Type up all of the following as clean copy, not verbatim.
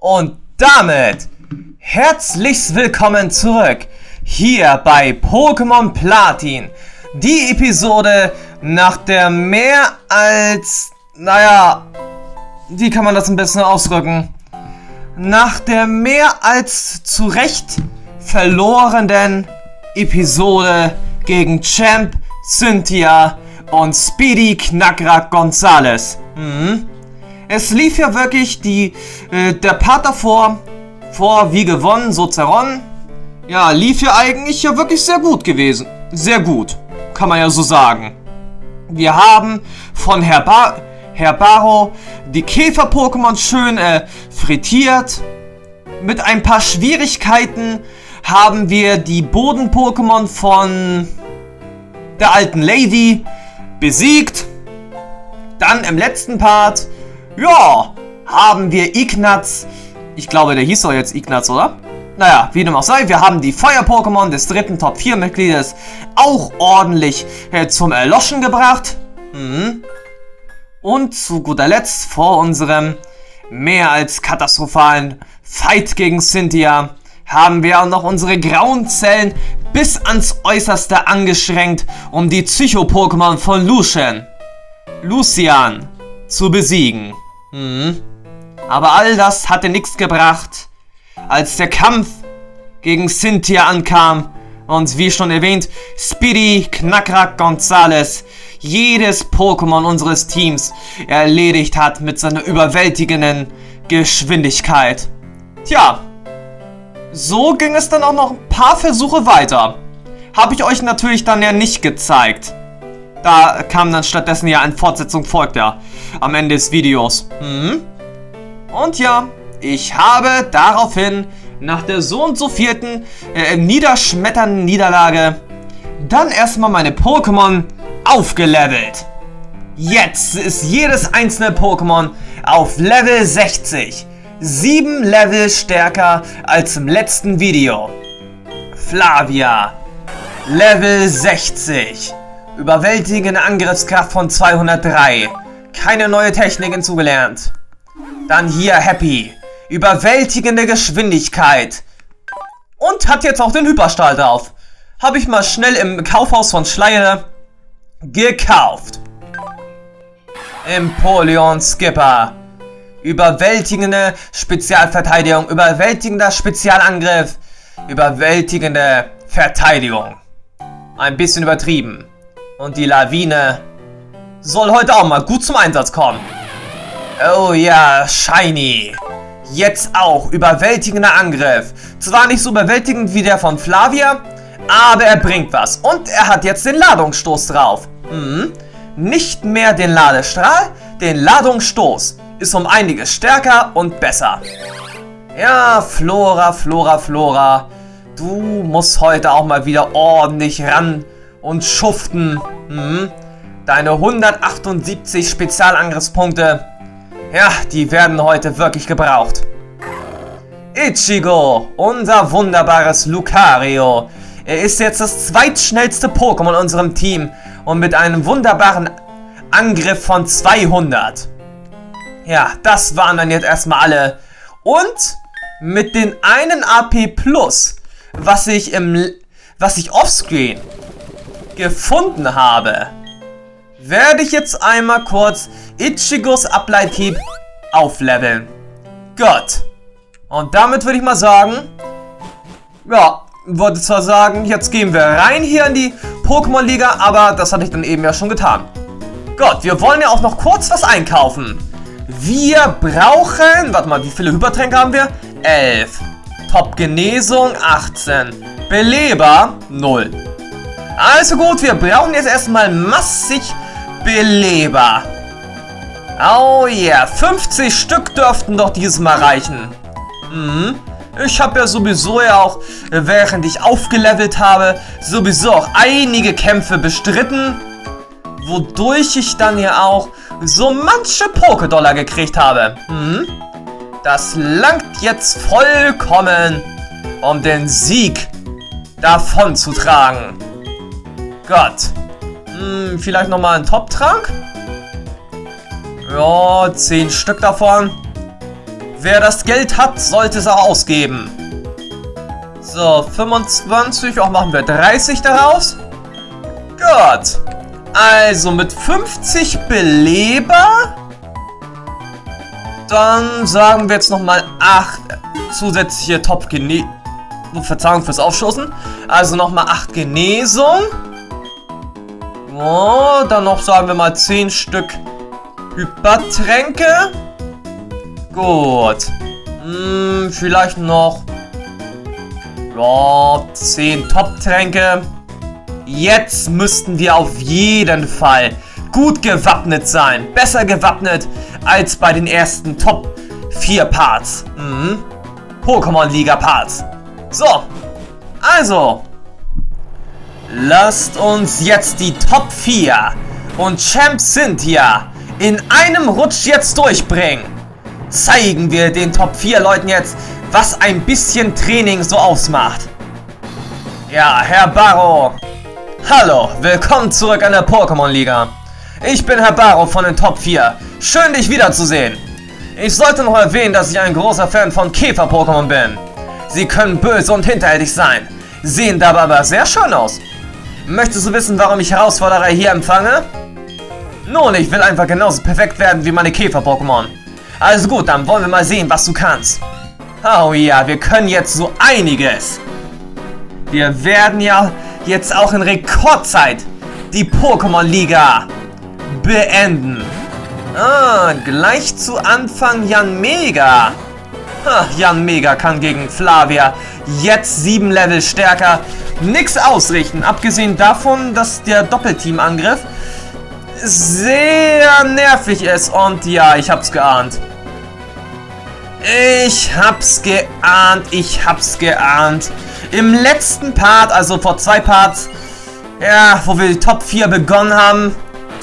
Und damit herzlich willkommen zurück hier bei Pokémon Platin. Die Episode nach der mehr als, wie kann man das ein bisschen ausdrücken? Nach der mehr als zu Recht verlorenen Episode gegen Champ, Cynthia und Speedy Knackrack Gonzales. Es lief ja wirklich der Part davor, wie gewonnen, so zerronnen. Ja, lief ja eigentlich wirklich sehr gut gewesen. Sehr gut, kann man ja so sagen. Wir haben von Herr Barrow die Käfer-Pokémon schön frittiert. Mit ein paar Schwierigkeiten haben wir die Boden-Pokémon von der alten Lady besiegt. Dann im letzten Part, ja, haben wir Ignaz. Ich glaube, der hieß doch jetzt Ignaz, oder? Naja, wie dem auch sei, wir haben die Feuer-Pokémon des dritten Top-4-Mitgliedes auch ordentlich zum Erloschen gebracht. Und zu guter Letzt, vor unserem mehr als katastrophalen Fight gegen Cynthia, haben wir auch noch unsere grauen Zellen bis ans Äußerste angeschränkt, um die Psycho-Pokémon von Lucian zu besiegen. Aber all das hatte nichts gebracht, als der Kampf gegen Cynthia ankam und wie schon erwähnt, Speedy Knackrack Gonzales jedes Pokémon unseres Teams erledigt hat mit seiner überwältigenden Geschwindigkeit. Tja, so ging es dann auch noch ein paar Versuche weiter. Habe ich euch natürlich dann ja nicht gezeigt. Da kam dann stattdessen ja eine Fortsetzung, folgt ja am Ende des Videos. Und ja, ich habe daraufhin nach der so und so vierten niederschmetternden Niederlage dann erstmal meine Pokémon aufgelevelt. Jetzt ist jedes einzelne Pokémon auf Level 60. 7 Level stärker als im letzten Video. Flavia, Level 60. Überwältigende Angriffskraft von 203. Keine neue Technik hinzugelernt. Dann hier Happy. Überwältigende Geschwindigkeit. Und hat jetzt auch den Hyperstrahl drauf. Habe ich mal schnell im Kaufhaus von Schleie gekauft. Empoleon Skipper. Überwältigende Spezialverteidigung. Überwältigender Spezialangriff. Überwältigende Verteidigung. Ein bisschen übertrieben. Und die Lawine soll heute auch mal gut zum Einsatz kommen. Oh ja, Shiny. Jetzt auch überwältigender Angriff. Zwar nicht so überwältigend wie der von Flavia, aber er bringt was. Und er hat jetzt den Ladungsstoß drauf. Nicht mehr den Ladestrahl, den Ladungsstoß. Ist um einiges stärker und besser. Ja, Flora. Du musst heute auch mal wieder ordentlich ran und schuften. Deine 178 Spezialangriffspunkte, ja, die werden heute wirklich gebraucht. Ichigo, unser wunderbares Lucario. Er ist jetzt das zweitschnellste Pokémon in unserem Team und mit einem wunderbaren Angriff von 200. Ja, das waren dann jetzt erstmal alle. Und mit den einen AP Plus, was ich offscreen gefunden habe, werde ich jetzt einmal kurz Ichigos Ableithieb aufleveln. Gut. Und damit würde ich mal sagen, ja, wollte zwar sagen, jetzt gehen wir rein hier in die Pokémon-Liga, aber das hatte ich dann eben ja schon getan. Gut, wir wollen ja auch noch kurz was einkaufen. Wir brauchen, warte mal, wie viele Hypertränke haben wir? 11. Top-Genesung 18. Beleber 0. Also gut, wir brauchen jetzt erstmal massig Beleber. Oh yeah, 50 Stück dürften doch dieses Mal reichen. Ich habe ja sowieso auch, während ich aufgelevelt habe, sowieso auch einige Kämpfe bestritten, wodurch ich dann ja auch so manche Pokédollar gekriegt habe. Das langt jetzt vollkommen, um den Sieg davon zu tragen. Gott. Vielleicht nochmal einen Top-Trank? Ja, 10 Stück davon. Wer das Geld hat, sollte es auch ausgeben. So, 25, auch machen wir 30 daraus. Gut. Also mit 50 Beleber. Dann sagen wir jetzt nochmal 8 zusätzliche Verzeihung fürs Aufstoßen. Also nochmal 8 Genesung. Oh, dann noch sagen wir mal 10 Stück Hypertränke. Gut. Vielleicht noch 10 Top-Tränke. Jetzt müssten wir auf jeden Fall gut gewappnet sein. Besser gewappnet als bei den ersten Top 4 Parts. Pokémon-Liga-Parts. So. Also. Lasst uns jetzt die Top 4 und Champ Cynthia in einem Rutsch jetzt durchbringen. Zeigen wir den Top 4 Leuten jetzt, was ein bisschen Training so ausmacht. Ja, Herr Barrow. Hallo, willkommen zurück an der Pokémon-Liga. Ich bin Herr Barrow von den Top 4. Schön, dich wiederzusehen. Ich sollte noch erwähnen, dass ich ein großer Fan von Käfer-Pokémon bin. Sie können böse und hinterhältig sein, sehen dabei aber sehr schön aus. Möchtest du wissen, warum ich Herausforderer hier empfange? Nun, ich will einfach genauso perfekt werden wie meine Käfer-Pokémon. Also gut, dann wollen wir mal sehen, was du kannst. Oh ja, wir können jetzt so einiges. Wir werden ja jetzt auch in Rekordzeit die Pokémon-Liga beenden. Gleich zu Anfang Yanmega. Yanmega kann gegen Flavia jetzt 7 Level stärker nichts ausrichten. Abgesehen davon, dass der Doppelteam-Angriff sehr nervig ist. Und ja, ich hab's geahnt. Ich hab's geahnt. Im letzten Part, also vor 2 Parts, ja, wo wir die Top 4 begonnen haben,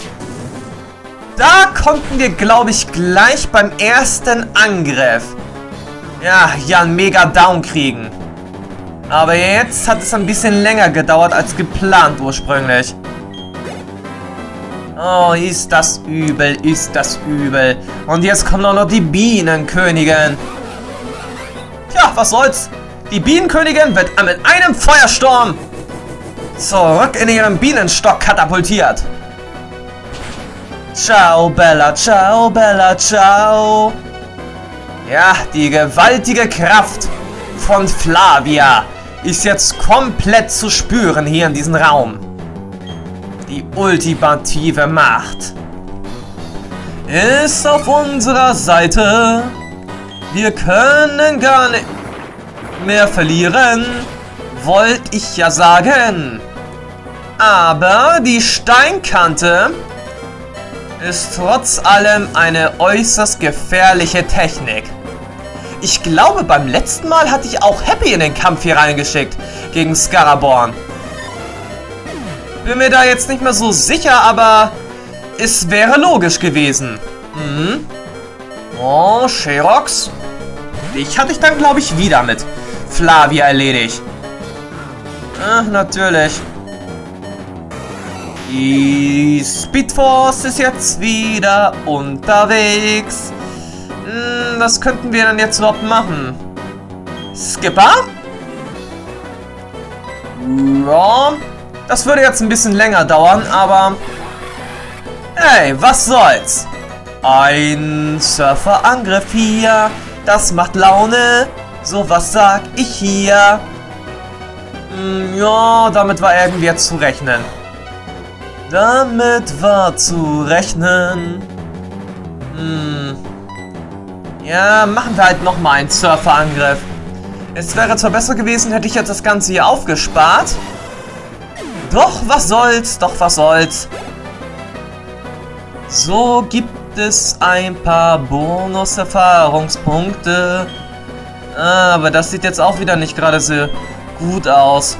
da konnten wir, glaube ich, gleich beim ersten Angriff, ja, Yanmega down kriegen. Aber jetzt hat es ein bisschen länger gedauert als geplant ursprünglich. Oh, ist das übel, ist das übel. Und jetzt kommt auch noch die Bienenkönigin. Tja, was soll's. Die Bienenkönigin wird mit einem Feuersturm zurück in ihren Bienenstock katapultiert. Ciao, Bella, ciao, Bella, ciao. Ja, die gewaltige Kraft von Flavia ist jetzt komplett zu spüren hier in diesem Raum. Die ultimative Macht ist auf unserer Seite. Wir können gar nicht mehr verlieren, wollte ich ja sagen. Aber die Steinkante ist trotz allem eine äußerst gefährliche Technik. Ich glaube, beim letzten Mal hatte ich auch Happy in den Kampf hier reingeschickt gegen Scaraborn. Bin mir da jetzt nicht mehr so sicher, aber es wäre logisch gewesen. Oh, Sherox. Dich hatte ich dann, glaube ich, wieder mit Flavia erledigt. Ach, natürlich. Die Speedforce ist jetzt wieder unterwegs. Was könnten wir denn jetzt überhaupt machen? Skipper? Ja, das würde jetzt ein bisschen länger dauern, aber hey, was soll's? Ein Surferangriff hier, das macht Laune. So was sag ich hier. Ja, damit war irgendwie jetzt zu rechnen. Ja, machen wir halt nochmal einen Surferangriff. Es wäre zwar besser gewesen, hätte ich jetzt das Ganze hier aufgespart. Doch, was soll's, doch, was soll's. So gibt es ein paar Bonus-Erfahrungspunkte. Aber das sieht jetzt auch wieder nicht gerade so gut aus.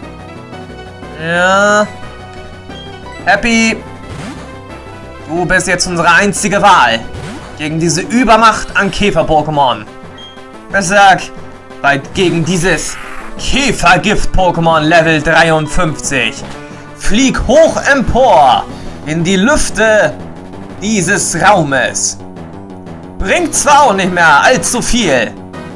Ja. Happy. Du bist jetzt unsere einzige Wahl gegen diese Übermacht an Käfer-Pokémon. Besser gegen dieses Käfergift-Pokémon Level 53. Flieg hoch empor in die Lüfte dieses Raumes. Bringt zwar auch nicht mehr allzu viel.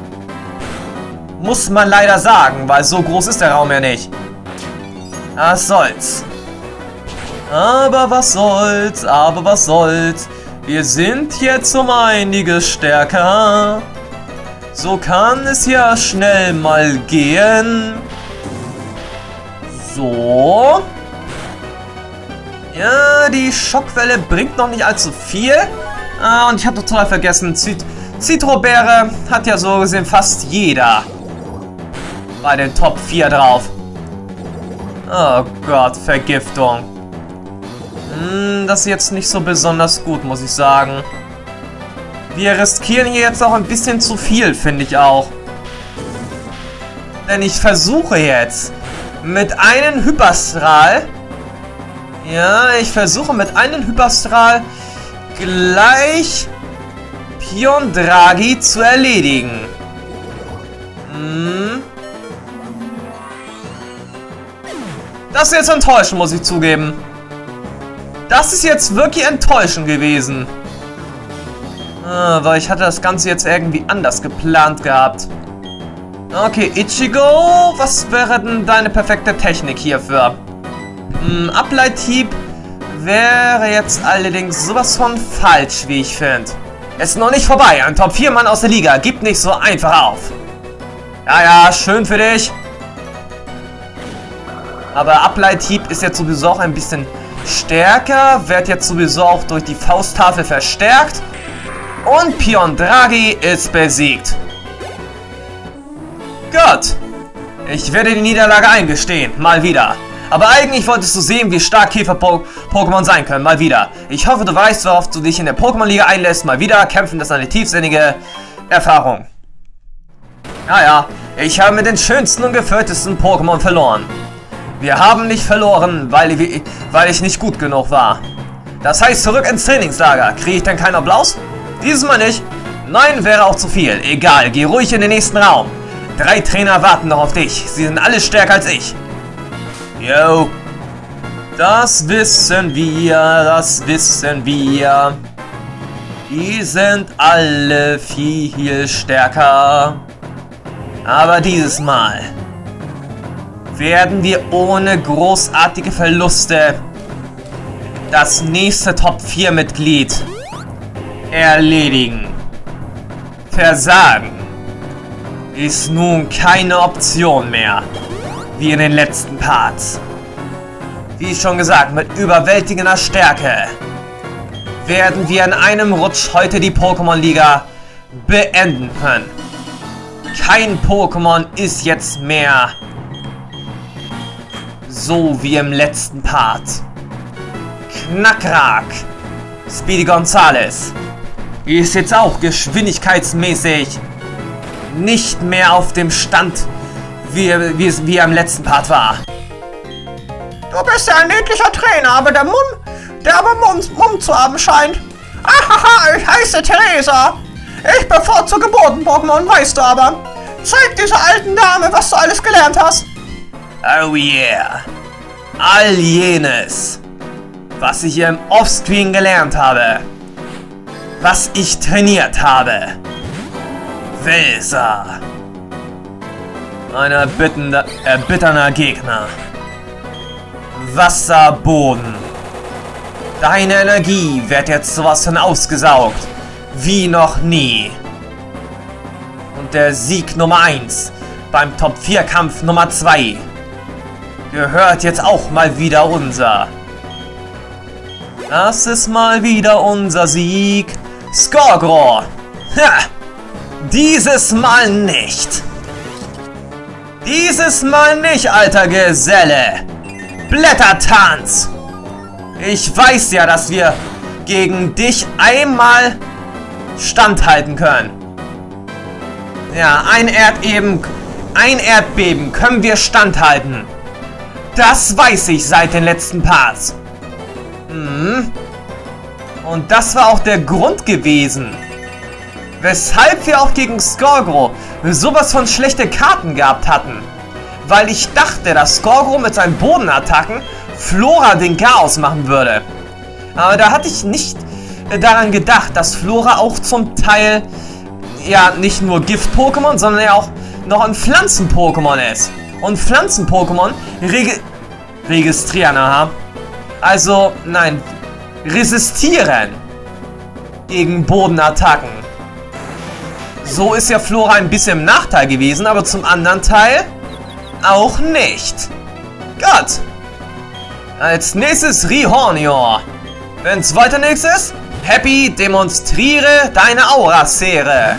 Muss man leider sagen, weil so groß ist der Raum ja nicht. Was soll's. Aber was soll's, aber was soll's. Wir sind jetzt um einiges stärker. So kann es ja schnell mal gehen. So. Ja, die Schockwelle bringt noch nicht allzu viel. Ah, und ich habe total vergessen, Zitrobeere hat ja so gesehen fast jeder bei den Top 4 drauf. Oh Gott, Vergiftung. Das ist jetzt nicht so besonders gut, muss ich sagen. Wir riskieren hier jetzt auch ein bisschen zu viel, finde ich auch. Denn ich versuche jetzt mit einem Hyperstrahl... Ja, ich versuche mit einem Hyperstrahl gleich Piondragi zu erledigen. Das ist jetzt enttäuschend, muss ich zugeben. Das ist jetzt wirklich enttäuschend gewesen. Weil ich hatte das Ganze jetzt irgendwie anders geplant gehabt. Okay, Ichigo, was wäre denn deine perfekte Technik hierfür? Ableithieb wäre jetzt allerdings sowas von falsch, wie ich finde. Ist noch nicht vorbei, ein Top-4-Mann aus der Liga gibt nicht so einfach auf. Ja, schön für dich. Aber Ableithieb ist jetzt sowieso auch ein bisschen stärker, wird jetzt sowieso auch durch die Fausttafel verstärkt. Und Piondragi ist besiegt. Gut. Ich werde die Niederlage eingestehen, mal wieder. Aber eigentlich wolltest du sehen, wie stark Käfer-Pokémon sein können, mal wieder. Ich hoffe, du weißt, worauf du dich in der Pokémon-Liga einlässt, mal wieder. Kämpfen ist eine tiefsinnige Erfahrung. Naja, ich habe mit den schönsten und geführtesten Pokémon verloren. Wir haben nicht verloren, weil ich nicht gut genug war. Das heißt, zurück ins Trainingslager. Kriege ich denn keinen Applaus? Dieses Mal nicht. Nein, wäre auch zu viel. Egal, geh ruhig in den nächsten Raum. 3 Trainer warten noch auf dich. Sie sind alle stärker als ich. Yo. Das wissen wir, das wissen wir. Die sind alle viel stärker. Aber dieses Mal werden wir ohne großartige Verluste das nächste Top 4 Mitglied erledigen. Versagen ist nun keine Option mehr, wie in den letzten Parts. Wie schon gesagt, mit überwältigender Stärke werden wir in einem Rutsch heute die Pokémon-Liga beenden können. Kein Pokémon ist jetzt mehr so wie im letzten Part. Knackrack Speedy Gonzales ist jetzt auch geschwindigkeitsmäßig nicht mehr auf dem Stand, wie er im letzten Part war. Du bist ja ein niedlicher Trainer, aber der Mumm zu haben scheint. Ahaha, ich heiße Theresa. Ich bevorzuge Boden-Pokémon, weißt du aber. Zeig dieser alten Dame, was du alles gelernt hast. Oh yeah. All jenes, was ich hier im Offscreen gelernt habe. Was ich trainiert habe. Welser. Ein erbitternder Gegner. Wasserboden. Deine Energie wird jetzt sowas von ausgesaugt wie noch nie. Und der Sieg Nummer 1 beim Top 4 Kampf Nummer 2 gehört jetzt auch mal wieder unser. Das ist mal wieder unser Sieg. Skorgro. Ha! Dieses Mal nicht. Dieses Mal nicht, alter Geselle. Blättertanz. Ich weiß ja, dass wir gegen dich einmal standhalten können. Ja, ein Erdbeben können wir standhalten. Das weiß ich seit den letzten Parts. Und das war auch der Grund gewesen, weshalb wir auch gegen Skorgro sowas von schlechte Karten gehabt hatten. Weil ich dachte, dass Skorgro mit seinen Bodenattacken Flora den Chaos machen würde. Aber da hatte ich nicht daran gedacht, dass Flora auch zum Teil ja nicht nur Gift-Pokémon, sondern ja auch noch ein Pflanzen-Pokémon ist. Und Pflanzen-Pokémon registrieren, aha. Also, nein, resistieren gegen Bodenattacken. So ist ja Flora ein bisschen im Nachteil gewesen, aber zum anderen Teil auch nicht. Gut. Als nächstes Rihornior. Wenn's weiter nichts ist, Happy, demonstriere deine Aura-Sphäre.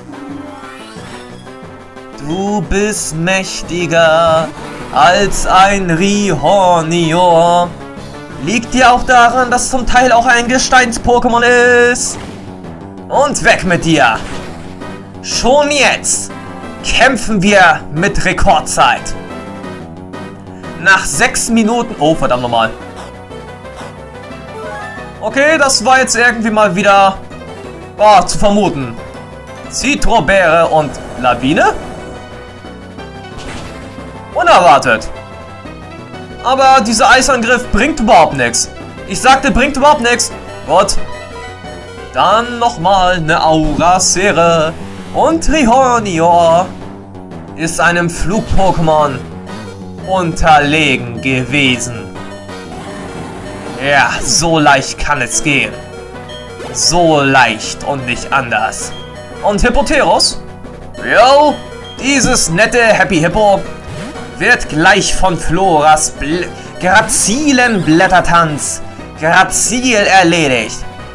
Du bist mächtiger als ein Rihornior. Liegt dir auch daran, dass zum Teil auch ein Gesteins-Pokémon ist. Und weg mit dir. Schon jetzt kämpfen wir mit Rekordzeit. Nach 6 Minuten... Oh, verdammt nochmal. Okay, das war jetzt irgendwie mal wieder zu vermuten. Citrobeere und Lawine? Unerwartet. Aber dieser Eisangriff bringt überhaupt nichts. Ich sagte, bringt überhaupt nichts. Gut. Dann nochmal eine Aura-Sphäre. Und Rihornior ist einem Flug-Pokémon unterlegen gewesen. Ja, so leicht kann es gehen. So leicht und nicht anders. Und Hippoterus? Jo, dieses nette Happy Hippo wird gleich von Floras grazilen Blättertanz grazil erledigt.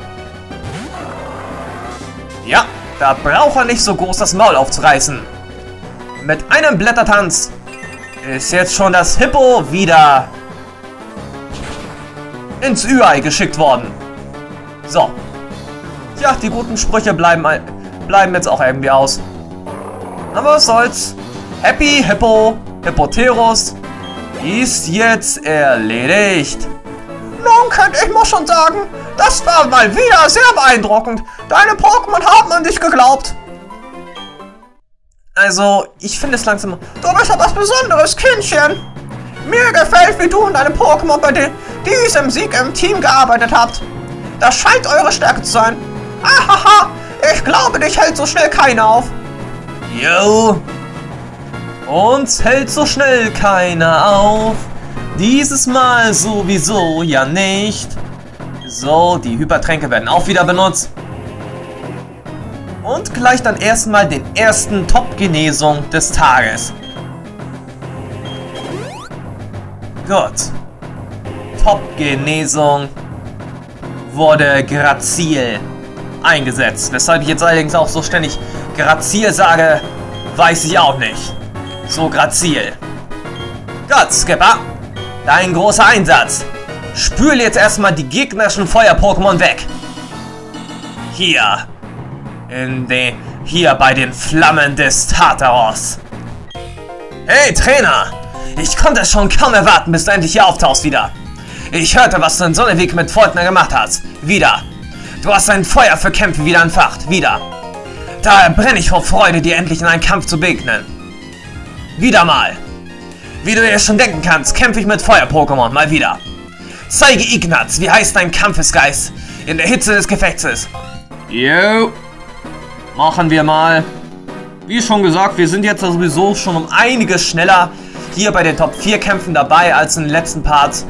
Ja, da braucht er nicht so groß das Maul aufzureißen. Mit einem Blättertanz ist jetzt schon das Hippo wieder ins Ü-Ei geschickt worden. So. Ja, die guten Sprüche bleiben jetzt auch irgendwie aus. Aber was soll's. Happy Hippo, Hippoterus ist jetzt erledigt. Nun könnte ich mal schon sagen, das war mal wieder sehr beeindruckend. Deine Pokémon haben an dich geglaubt. Also, ich finde es langsam... Du bist ja was Besonderes, Kindchen. Mir gefällt, wie du und deine Pokémon bei diesem Sieg im Team gearbeitet habt. Das scheint eure Stärke zu sein. Ahaha, ich glaube, dich hält so schnell keiner auf. Jo. Uns hält so schnell keiner auf. Dieses Mal sowieso ja nicht. So, die Hypertränke werden auch wieder benutzt. Und gleich dann erstmal den ersten Top-Genesung des Tages. Gut. Top-Genesung wurde Grazil eingesetzt. Weshalb ich jetzt allerdings auch so ständig Grazil sage, weiß ich auch nicht. So Grazil. Gut, Skipper. Dein großer Einsatz. Spül jetzt erstmal die gegnerischen Feuer-Pokémon weg. Hier. Hier bei den Flammen des Tartaros. Hey, Trainer! Ich konnte es schon kaum erwarten, bis du endlich hier auftauchst wieder. Ich hörte, was du in Sonneweg mit Volkner gemacht hast. Wieder. Du hast dein Feuer für Kämpfe wieder entfacht. Wieder. Daher brenne ich vor Freude, dir endlich in einen Kampf zu begegnen. Wieder mal. Wie du dir schon denken kannst, kämpfe ich mit Feuer-Pokémon mal wieder. Zeige Ignaz, wie heiß dein Kampfesgeist in der Hitze des Gefechts ist. Jo. Machen wir mal. Wie schon gesagt, wir sind jetzt sowieso schon um einiges schneller hier bei den Top 4 Kämpfen dabei als in den letzten Parts.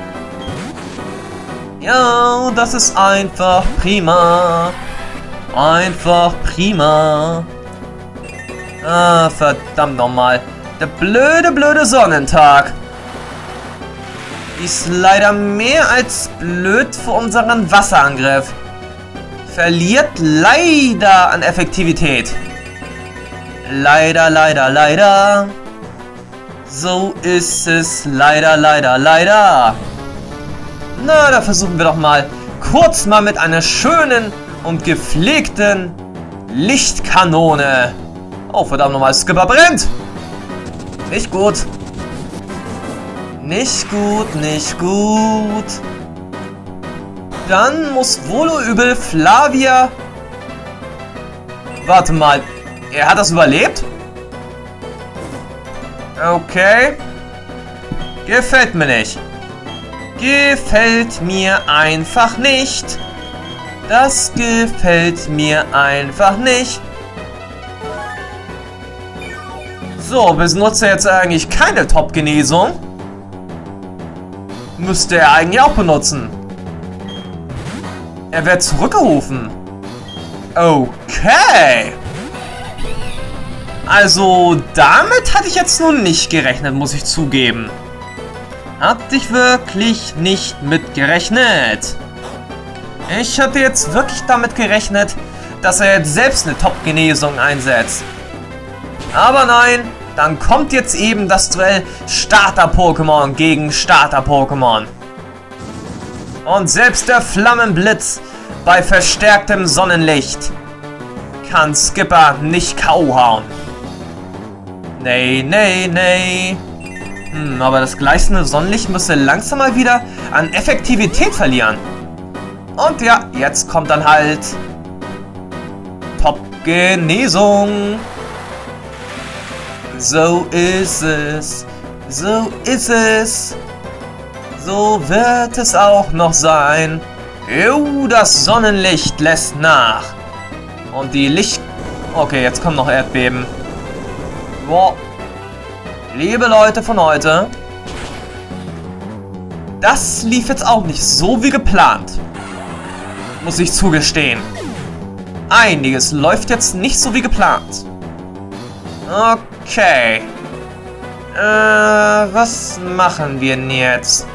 Ja, das ist einfach prima. Einfach prima. Ah, verdammt nochmal. Der blöde Sonnentag ist leider mehr als blöd für unseren Wasserangriff. Verliert leider an Effektivität. Leider. So ist es. Leider. Na, da versuchen wir doch mal kurz mal mit einer schönen und gepflegten Lichtkanone. Oh, verdammt nochmal, Skipper brennt. Nicht gut. Nicht gut. Dann muss wohl oder übel Flavia... Warte mal. Er hat das überlebt? Okay. Gefällt mir nicht. Gefällt mir einfach nicht. Das gefällt mir einfach nicht. So, benutzt er jetzt eigentlich keine Top-Genesung? Müsste er eigentlich auch benutzen. Er wird zurückgerufen. Okay. Also, damit hatte ich jetzt nun nicht gerechnet, muss ich zugeben. Hatte ich wirklich nicht mit gerechnet. Ich hatte jetzt wirklich damit gerechnet, dass er jetzt selbst eine Top-Genesung einsetzt. Aber nein, dann kommt jetzt eben das Duell Starter-Pokémon gegen Starter-Pokémon. Und selbst der Flammenblitz bei verstärktem Sonnenlicht kann Skipper nicht K.O. hauen. Nee, nee, nee. Aber das gleißende Sonnenlicht müsste langsam mal wieder an Effektivität verlieren. Und ja, jetzt kommt dann halt Top-Genesung. So ist es. So ist es. So wird es auch noch sein. Das Sonnenlicht lässt nach. Und die Licht... Okay, jetzt kommen noch Erdbeben. Boah. Liebe Leute von heute. Das lief jetzt auch nicht so wie geplant. Muss ich zugestehen. Einiges läuft jetzt nicht so wie geplant. Okay. Was machen wir denn jetzt?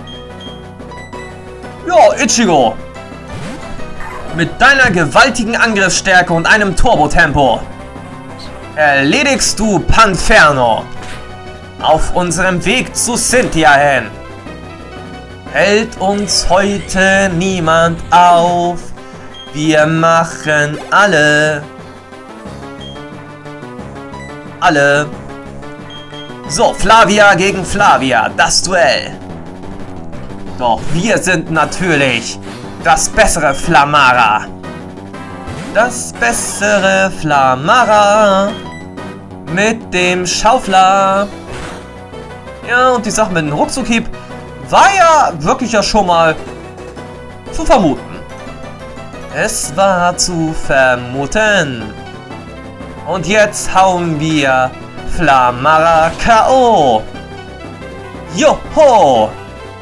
Ja, Ichigo. Mit deiner gewaltigen Angriffsstärke und einem Turbotempo erledigst du Panferno. Auf unserem Weg zu Cynthia hin. Hält uns heute niemand auf. Wir machen alle. So, Flavia gegen Flavia, das Duell. Doch wir sind natürlich das bessere Flamara. Das bessere Flamara. Mit dem Schaufler. Ja, und die Sache mit dem Ruckzuckhieb war ja wirklich ja schon mal zu vermuten. Es war zu vermuten. Und jetzt hauen wir Flamara K.O. Joho!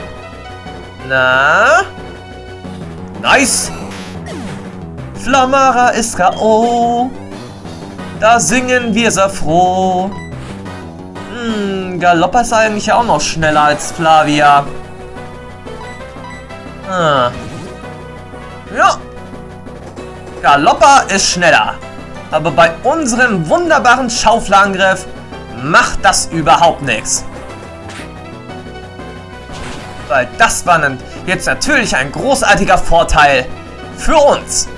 Na? Nice! Flamara ist K.O. Da singen wir sehr froh. Galoppa ist eigentlich auch noch schneller als Flavia. Ja. Galoppa ist schneller. Aber bei unserem wunderbaren Schauflerangriff macht das überhaupt nichts. Weil das war jetzt natürlich ein großartiger Vorteil für uns.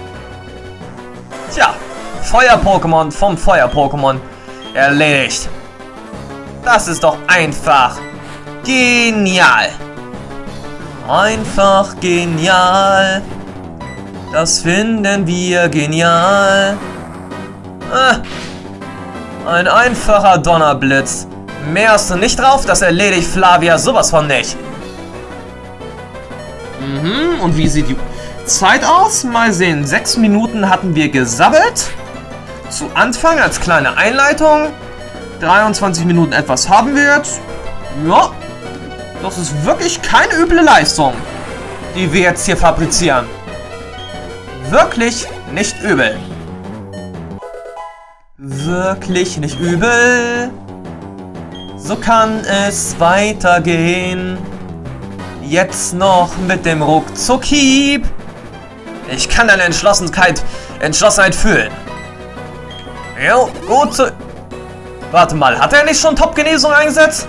Tja, Feuer-Pokémon vom Feuer-Pokémon erledigt. Das ist doch einfach genial. Einfach genial. Das finden wir genial. Ein einfacher Donnerblitz. Mehr hast du nicht drauf, das erledigt Flavia sowas von nicht. Und wie sieht die Zeit aus? Mal sehen, 6 Minuten hatten wir gesabbelt. Zu Anfang als kleine Einleitung. 23 Minuten etwas haben wir jetzt. Ja, das ist wirklich keine üble Leistung, die wir jetzt hier fabrizieren. Wirklich nicht übel. Wirklich nicht übel. So kann es weitergehen. Jetzt noch mit dem Ruckzuckhieb. Ich kann deine Entschlossenheit fühlen. Jo, gut zu... Warte mal, hat er nicht schon Top-Genesung eingesetzt?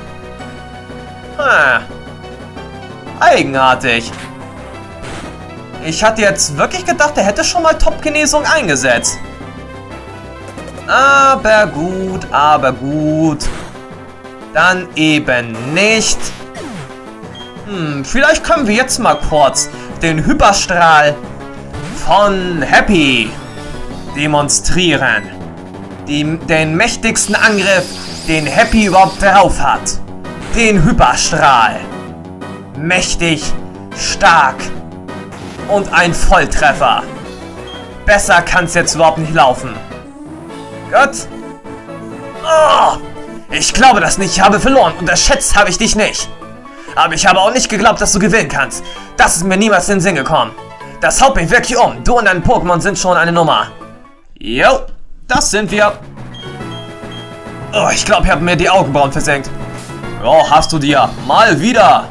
Eigenartig. Ich hatte jetzt wirklich gedacht, er hätte schon mal Top-Genesung eingesetzt. Aber gut, aber gut. Dann eben nicht. Vielleicht können wir jetzt mal kurz den Hyperstrahl von Happy demonstrieren. Den mächtigsten Angriff, den Happy überhaupt drauf hat. Den Hyperstrahl. Mächtig, stark Und ein Volltreffer. Besser kann es jetzt überhaupt nicht laufen. Gut. Oh, ich glaube das nicht. Ich habe verloren. Unterschätzt habe ich dich nicht. Aber ich habe auch nicht geglaubt, dass du gewinnen kannst. Das ist mir niemals in den Sinn gekommen. Das haut mich wirklich um. Du und dein Pokémon sind schon eine Nummer. Jo, das sind wir. Oh, ich glaube, ich habe mir die Augenbrauen versenkt. Ja, hast du dir. Mal wieder.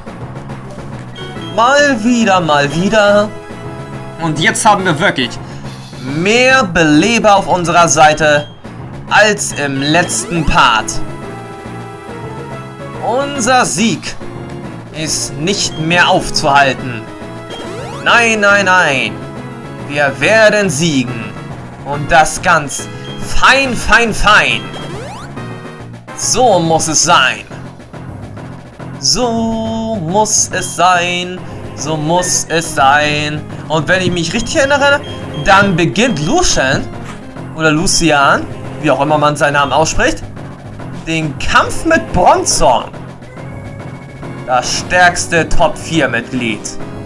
Mal wieder, mal wieder. Und jetzt haben wir wirklich mehr Beleber auf unserer Seite als im letzten Part. Unser Sieg ist nicht mehr aufzuhalten. Nein, nein, nein. Wir werden siegen. Und das ganz fein, fein, fein. So muss es sein. So muss es sein. So muss es sein. Und wenn ich mich richtig erinnere, dann beginnt Lucian oder Lucian, wie auch immer man seinen Namen ausspricht, den Kampf mit Bronzong. Das stärkste Top 4 Mitglied.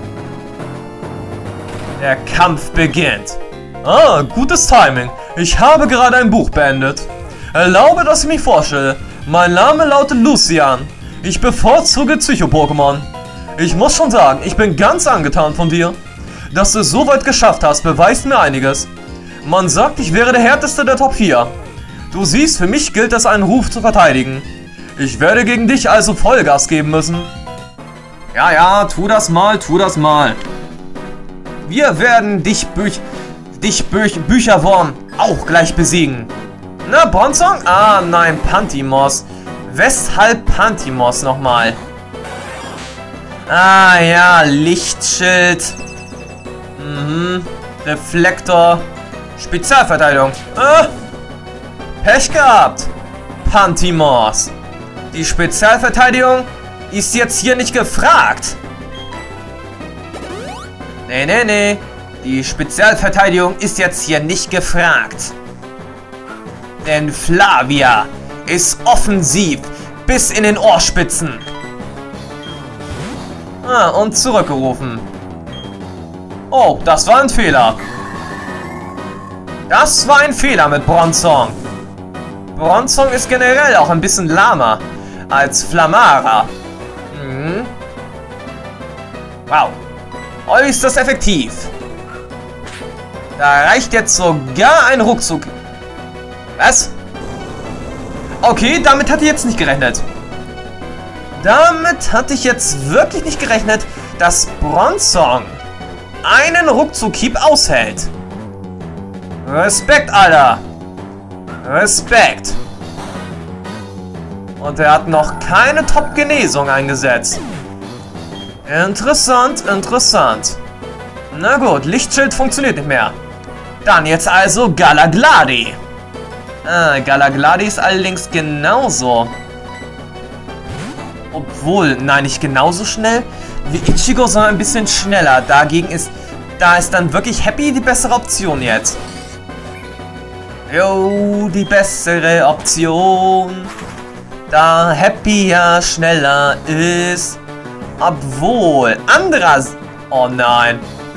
Der Kampf beginnt. Ah, gutes Timing. Ich habe gerade ein Buch beendet. Erlaube, dass ich mich vorstelle. Mein Name lautet Lucian. Ich bevorzuge Psycho-Pokémon. Ich muss schon sagen, ich bin ganz angetan von dir. Dass du es so weit geschafft hast, beweist mir einiges. Man sagt, ich wäre der härteste der Top 4. Du siehst, für mich gilt es, einen Ruf zu verteidigen. Ich werde gegen dich also Vollgas geben müssen. Ja, ja, tu das mal, tu das mal. Wir werden dich Bücherwurm auch gleich besiegen. Na, Bronzong? Ah, nein, Pantimos. Weshalb Pantimos nochmal? Ah, ja, Lichtschild. Reflektor. Spezialverteidigung. Ah, Pech gehabt. Pantimos. Die Spezialverteidigung ist jetzt hier nicht gefragt. Nee, nee, nee. Die Spezialverteidigung ist jetzt hier nicht gefragt. Denn Flavia ist offensiv bis in den Ohrspitzen. Ah, und zurückgerufen. Oh, das war ein Fehler. Das war ein Fehler mit Bronzong. Bronzong ist generell auch ein bisschen lahmer als Flamara. Wow. Oh, ist das effektiv. Da reicht jetzt sogar ein Ruckzuck. Was? Okay, damit hatte ich jetzt nicht gerechnet. Damit hatte ich jetzt wirklich nicht gerechnet, dass Bronzong einen Ruckzuck-Hieb aushält. Respekt, Alter. Respekt. Und er hat noch keine Top-Genesung eingesetzt. Interessant, interessant. Na gut, Lichtschild funktioniert nicht mehr. Dann jetzt also Galagladi. Ah, Galagladi ist allerdings genauso. Obwohl, nein, nicht genauso schnell wie Ichigo, sondern ein bisschen schneller. Dagegen ist, da ist dann wirklich Happy die bessere Option jetzt. Jo, die bessere Option. Da Happy ja schneller ist. Obwohl, andererseits... Oh nein.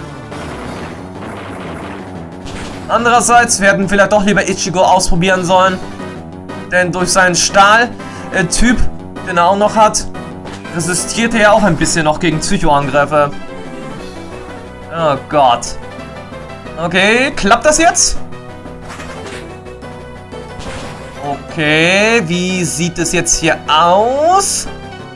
Andererseits werden vielleicht doch lieber Ichigo ausprobieren sollen. Denn durch seinen Stahl-Typ, den er auch noch hat, resistiert er ja auch ein bisschen noch gegen Psycho-Angriffe. Oh Gott. Okay, klappt das jetzt? Okay, wie sieht es jetzt hier aus?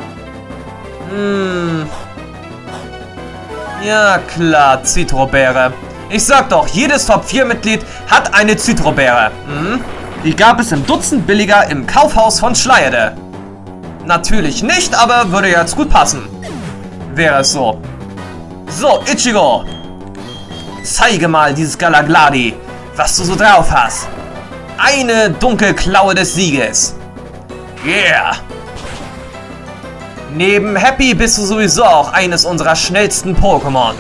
Ja klar, Zitrobeere. Ich sag doch, jedes Top-4-Mitglied hat eine Zitrobeere. Die gab es im Dutzend billiger im Kaufhaus von Schleierde. Natürlich nicht, aber würde jetzt gut passen. Wäre es so. So, Ichigo. Zeige mal dieses Galagladi, was du so drauf hast. Eine Dunkelklaue des Sieges. Yeah. Neben Happy bist du sowieso auch eines unserer schnellsten Pokémon.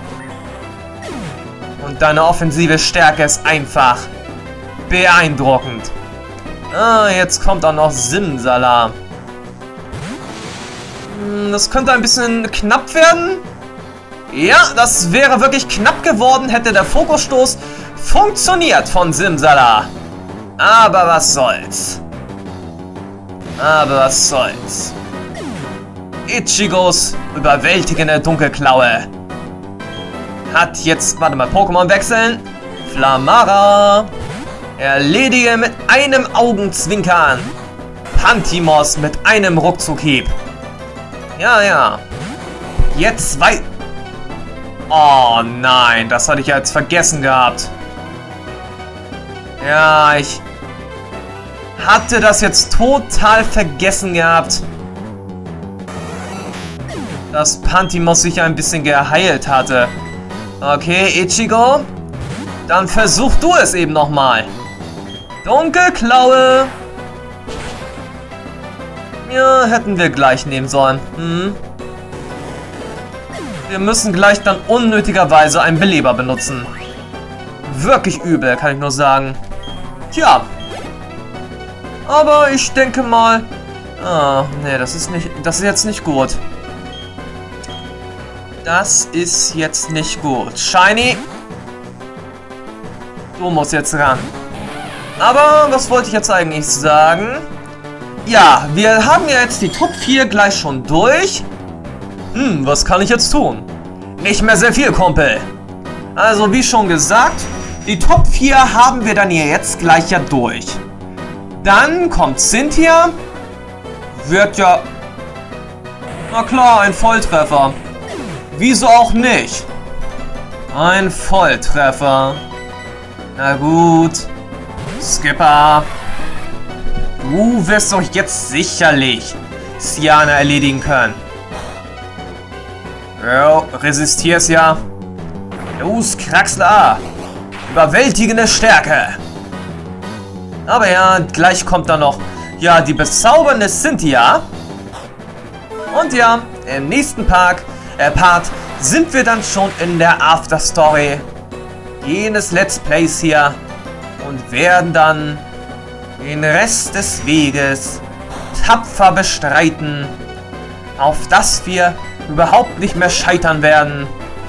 Und deine offensive Stärke ist einfach beeindruckend. Ah, jetzt kommt auch noch 'Simsala'. Das könnte ein bisschen knapp werden. Ja, das wäre wirklich knapp geworden, hätte der Fokusstoß funktioniert von Simsala. Aber was soll's. Ichigos überwältigende Dunkelklaue hat jetzt, warte mal, Pokémon wechseln. Flamara. Erledige mit einem Augenzwinkern. Pantimos mit einem Ruckzuckhieb. Ja. Jetzt oh nein, das hatte ich ja jetzt vergessen gehabt. Ja, ich hatte das jetzt total vergessen gehabt. Dass Pantimos sich ein bisschen geheilt hatte. Okay, Ichigo. Dann versuch du es eben nochmal. Dunkelklaue. Ja, hätten wir gleich nehmen sollen. Wir müssen gleich dann unnötigerweise einen Beleber benutzen. Wirklich übel, kann ich nur sagen. Tja. Aber ich denke mal... nee, das ist jetzt nicht gut. Das ist jetzt nicht gut. Shiny. Du musst jetzt ran. Aber was wollte ich jetzt eigentlich sagen? Ja, wir haben ja jetzt die Top 4 gleich schon durch. Was kann ich jetzt tun? Nicht mehr sehr viel, Kumpel. Also, wie schon gesagt, die Top 4 haben wir dann hier jetzt gleich ja durch. Dann kommt Cynthia. Wird ja... Na klar, ein Volltreffer. Wieso auch nicht? Ein Volltreffer. Na gut. Skipper. Du wirst doch jetzt sicherlich Siana erledigen können. Jo, resistierst ja. Los, Kraxler. Überwältigende Stärke. Aber ja, gleich kommt dann noch, ja, die bezaubernde Cynthia. Und ja, im nächsten Part sind wir dann schon in der Afterstory jenes Let's Plays hier und werden dann den Rest des Weges tapfer bestreiten, auf dass wir überhaupt nicht mehr scheitern werden.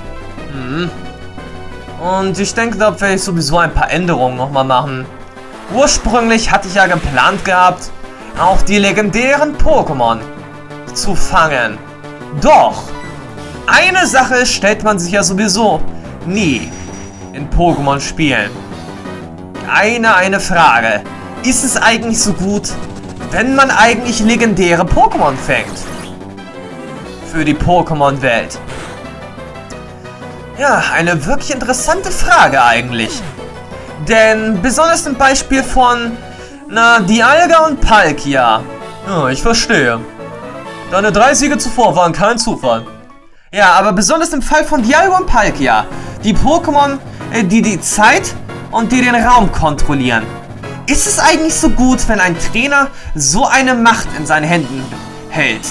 Und ich denke, da werde ich sowieso ein paar Änderungen nochmal machen. Ursprünglich hatte ich ja geplant gehabt, auch die legendären Pokémon zu fangen. Doch, eine Sache stellt man sich ja sowieso nie in Pokémon-Spielen. Eine Frage. Ist es eigentlich so gut, wenn man eigentlich legendäre Pokémon fängt? Für die Pokémon-Welt. Ja, eine wirklich interessante Frage eigentlich. Denn besonders im Beispiel von, Dialga und Palkia. Ja, ich verstehe. Deine 3 Siege zuvor waren kein Zufall. Ja, aber besonders im Fall von Dialga und Palkia. Die Pokémon, die die Zeit und die den Raum kontrollieren. Ist es eigentlich so gut, wenn ein Trainer so eine Macht in seinen Händen hält?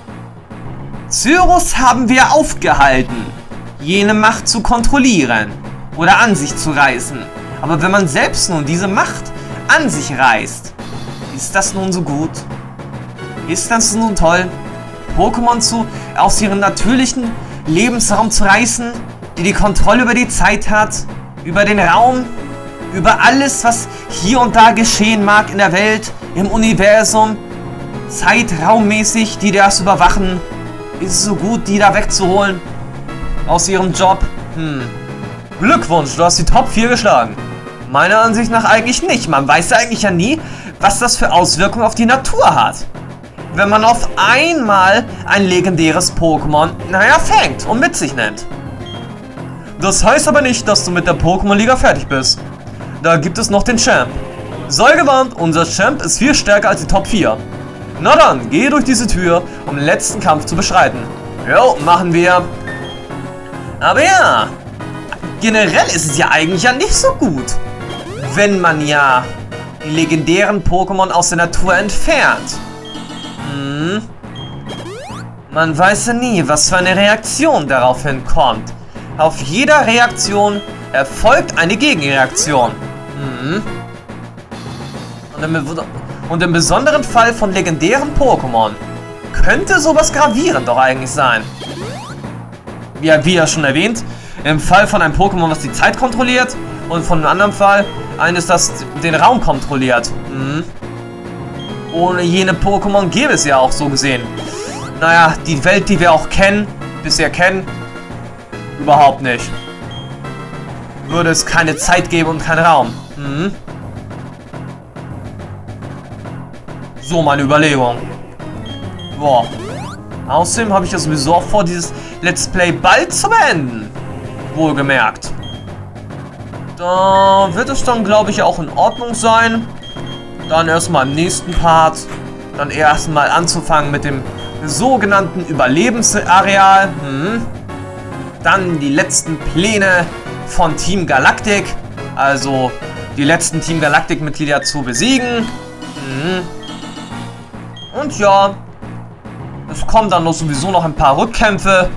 Cyrus haben wir aufgehalten, jene Macht zu kontrollieren oder an sich zu reißen. Aber wenn man selbst nun diese Macht an sich reißt, ist das nun so gut? Ist das nun toll, Pokémon aus ihrem natürlichen Lebensraum zu reißen, die Kontrolle über die Zeit hat, über den Raum, über alles, was hier und da geschehen mag in der Welt, im Universum, zeitraummäßig, die das überwachen? Ist es so gut, die da wegzuholen aus ihrem Job? Glückwunsch, du hast die Top 4 geschlagen. Meiner Ansicht nach eigentlich nicht. Man weiß ja eigentlich ja nie, was das für Auswirkungen auf die Natur hat. Wenn man auf einmal ein legendäres Pokémon, fängt und mit sich nimmt. Das heißt aber nicht, dass du mit der Pokémon-Liga fertig bist. Da gibt es noch den Champ. Sei gewarnt, unser Champ ist viel stärker als die Top 4. Na dann, gehe durch diese Tür, um den letzten Kampf zu beschreiten. Jo, machen wir. Aber ja, generell ist es ja eigentlich ja nicht so gut, wenn man ja die legendären Pokémon aus der Natur entfernt. Man weiß ja nie, was für eine Reaktion daraufhin kommt. Auf jeder Reaktion erfolgt eine Gegenreaktion. Und im besonderen Fall von legendären Pokémon könnte sowas gravierend doch eigentlich sein. Ja, wie ja schon erwähnt, im Fall von einem Pokémon, was die Zeit kontrolliert und von einem anderen Fall eines, das den Raum kontrolliert. Ohne jene Pokémon gäbe es ja auch so gesehen. Naja, die Welt, die wir auch bisher kennen, überhaupt nicht. Würde es keine Zeit geben und keinen Raum. So meine Überlegung. Boah. Außerdem habe ich ja sowieso auch vor, dieses Let's Play bald zu beenden. Wohlgemerkt. Da wird es dann, glaube ich, auch in Ordnung sein. Dann erstmal im nächsten Part. Dann erstmal anzufangen mit dem sogenannten Überlebensareal. Dann die letzten Pläne von Team Galactic. Also die letzten Team Galactic-Mitglieder zu besiegen. Und ja, es kommen dann sowieso noch ein paar Rückkämpfe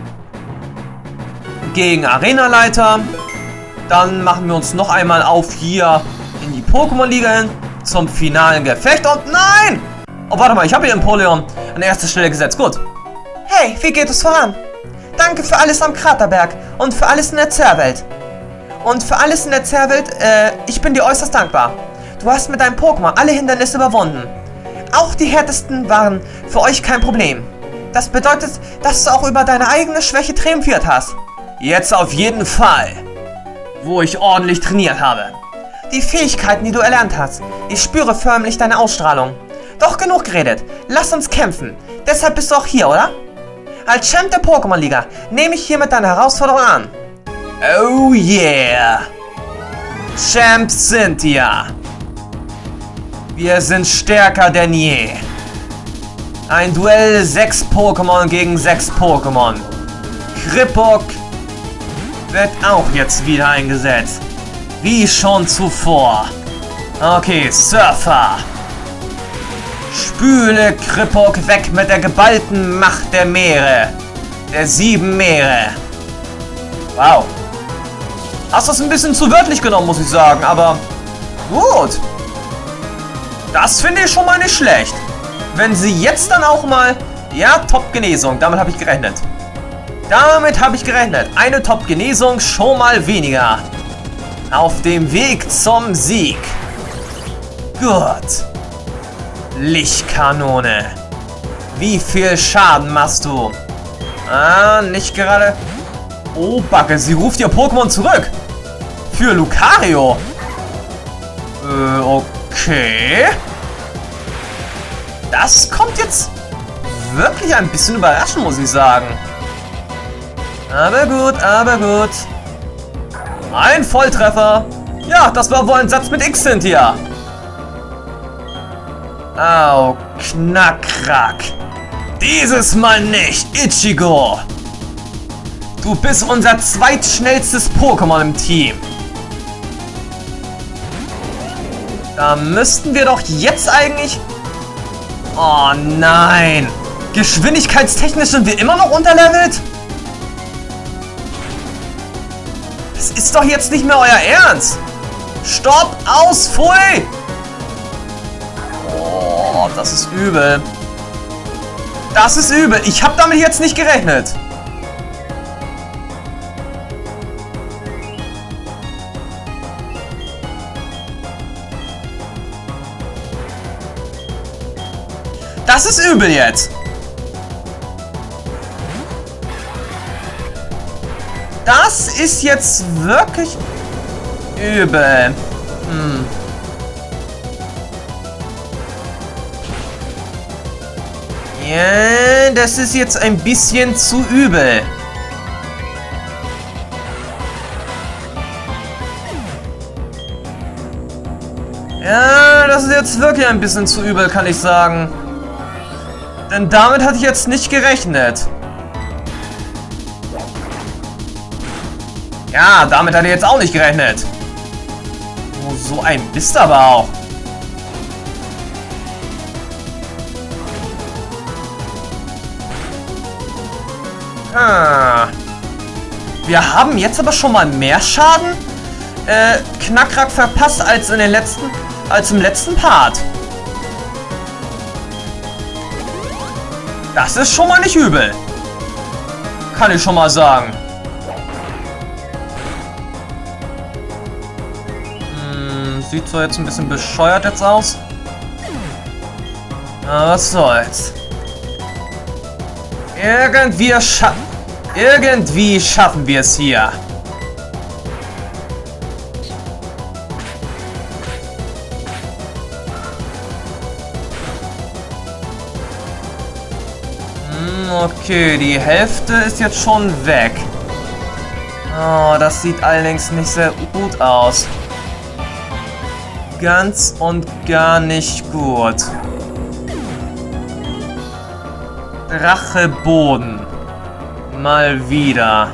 gegen Arenaleiter. Dann machen wir uns noch einmal auf hier in die Pokémon-Liga hin zum finalen Gefecht. Und nein! Oh, warte mal, ich habe hier Empoleon an erster Stelle gesetzt. Gut. Hey, wie geht es voran? Danke für alles am Kraterberg und für alles in der Zerrwelt. Und für alles in der Zerrwelt, ich bin dir äußerst dankbar. Du hast mit deinem Pokémon alle Hindernisse überwunden. Auch die härtesten waren für euch kein Problem. Das bedeutet, dass du auch über deine eigene Schwäche triumphiert hast. Jetzt auf jeden Fall, wo ich ordentlich trainiert habe. Die Fähigkeiten, die du erlernt hast. Ich spüre förmlich deine Ausstrahlung. Doch genug geredet. Lass uns kämpfen. Deshalb bist du auch hier, oder? Als Champ der Pokémon-Liga nehme ich hiermit deine Herausforderung an. Oh yeah! Champ Cynthia! Wir sind stärker denn je. Ein Duell 6 Pokémon gegen 6 Pokémon. Krippok wird auch jetzt wieder eingesetzt. Wie schon zuvor. Okay, Surfer. Spüle Krippok weg mit der geballten Macht der Meere. Der 7 Meere. Wow. Hast das ein bisschen zu wörtlich genommen, muss ich sagen, aber gut. Das finde ich schon mal nicht schlecht. Wenn sie jetzt dann auch mal... Ja, Top-Genesung. Damit habe ich gerechnet. Damit habe ich gerechnet. Eine Top-Genesung schon mal weniger. Auf dem Weg zum Sieg. Gut. Lichtkanone. Wie viel Schaden machst du? Ah, nicht gerade... Oh, Backe. Sie ruft ihr Pokémon zurück. Für Lucario. Okay. Das kommt jetzt wirklich ein bisschen überraschend, muss ich sagen. Aber gut, aber gut. Ein Volltreffer. Ja, das war wohl ein Satz mit X, Cynthia. Au, Knackrack. Dieses Mal nicht, Ichigo. Du bist unser zweitschnellstes Pokémon im Team. Da müssten wir doch jetzt eigentlich... Oh nein. Geschwindigkeitstechnisch sind wir immer noch unterlevelt? Das ist doch jetzt nicht mehr euer Ernst. Stopp, aus, pfui. Oh, das ist übel. Das ist übel. Ich habe damit jetzt nicht gerechnet. Das ist übel jetzt. Das ist jetzt wirklich übel. Ja, das ist jetzt ein bisschen zu übel. Ja, das ist jetzt wirklich ein bisschen zu übel, kann ich sagen. Denn damit hatte ich jetzt nicht gerechnet. Ja, damit hatte ich jetzt auch nicht gerechnet. Oh, so ein Mist aber auch. Wir haben jetzt aber schon mal mehr Schaden Knackrack verpasst als im letzten Part. Das ist schon mal nicht übel. kann ich schon mal sagen. Sieht zwar jetzt ein bisschen bescheuert jetzt aus. Aber was soll's. Irgendwie schaffen wir es hier. Okay, die Hälfte ist jetzt schon weg. Oh, das sieht allerdings nicht sehr gut aus. Ganz und gar nicht gut. Dracheboden. Mal wieder.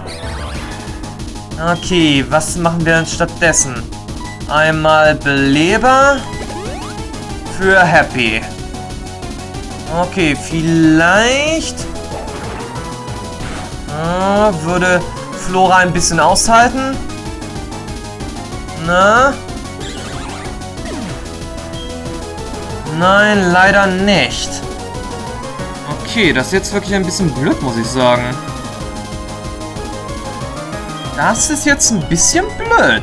Okay, was machen wir denn stattdessen? Einmal Beleber für Happy. Okay, vielleicht würde Flora ein bisschen aushalten. Na? Nein, leider nicht. Okay, das ist jetzt wirklich ein bisschen blöd, muss ich sagen. Das ist jetzt ein bisschen blöd.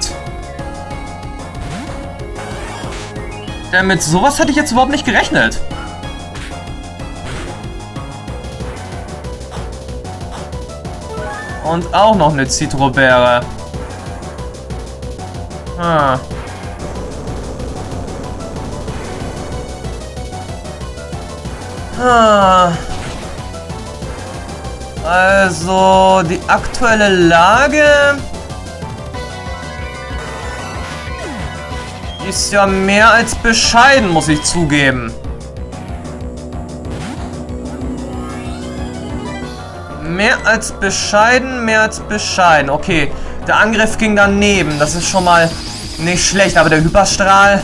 Denn mit sowas hätte ich jetzt überhaupt nicht gerechnet. Und auch noch eine Zitrobeere. Ah. Also, die aktuelle Lage ist ja mehr als bescheiden, muss ich zugeben. Mehr als bescheiden, mehr als bescheiden. Okay, der Angriff ging daneben. Das ist schon mal nicht schlecht, aber der Hyperstrahl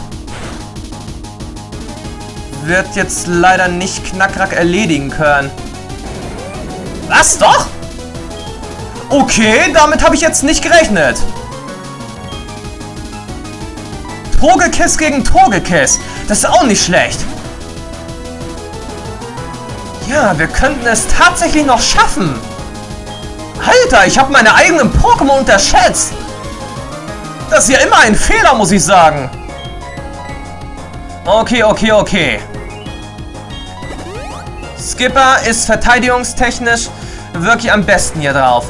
wird jetzt leider nicht Knackrack erledigen können. Was? Doch? Okay, damit habe ich jetzt nicht gerechnet. Togekiss gegen Togekiss. Das ist auch nicht schlecht. Ja, wir könnten es tatsächlich noch schaffen. Alter, ich habe meine eigenen Pokémon unterschätzt. Das ist ja immer ein Fehler, muss ich sagen. Okay. Skipper ist verteidigungstechnisch wirklich am besten hier drauf.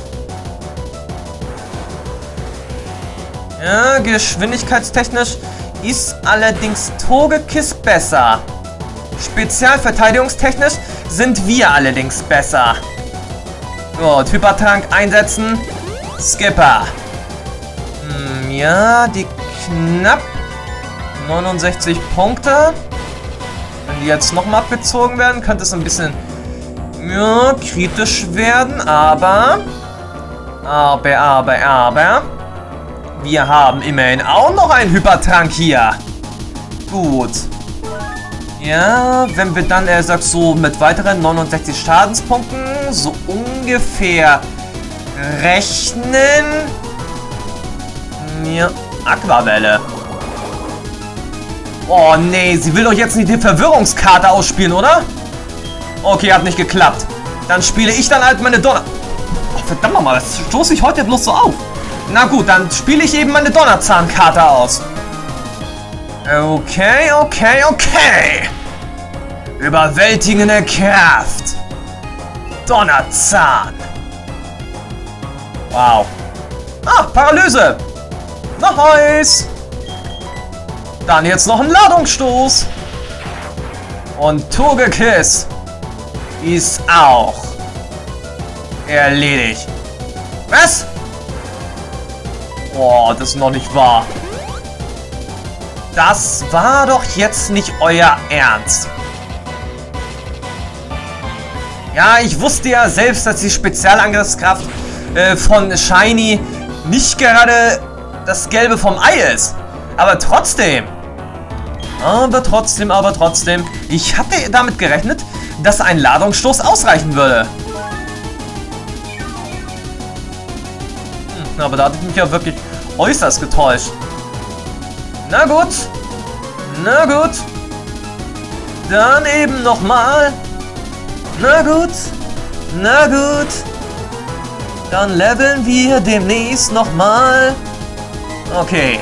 Ja, geschwindigkeitstechnisch ist allerdings Togekiss besser. Spezialverteidigungstechnisch sind wir allerdings besser. Gut, Hypertrank einsetzen. Skipper. Ja, die knapp 69 Punkte. Wenn die jetzt nochmal abgezogen werden, könnte es ein bisschen kritisch werden. Aber. Wir haben immerhin auch noch einen Hypertrank hier. Gut. Ja, wenn wir dann, er sagt so, mit weiteren 69 Schadenspunkten so ungefähr rechnen. Ja, Aquavelle. Oh nee, sie will doch jetzt nicht die Verwirrungskarte ausspielen, oder? Okay, hat nicht geklappt. Dann spiele ich dann halt meine Donner... Oh, verdammt nochmal, das stoße ich heute bloß so auf. Na gut, dann spiele ich eben meine Donnerzahnkarte aus. Okay. Überwältigende Kraft. Donnerzahn. Wow. Ah, Paralyse. Nice. Dann jetzt noch ein Ladungsstoß. Und Togekiss ist auch erledigt. Was? Oh, das ist noch nicht wahr. Das war doch jetzt nicht euer Ernst. Ja, ich wusste ja selbst, dass die Spezialangriffskraft von Shiny nicht gerade das Gelbe vom Ei ist. Aber trotzdem. Ich hatte damit gerechnet, dass ein Ladungsstoß ausreichen würde. Aber da hatte ich mich ja wirklich äußerst getäuscht. Na gut. Dann eben nochmal. Na gut. Dann leveln wir demnächst nochmal. Okay.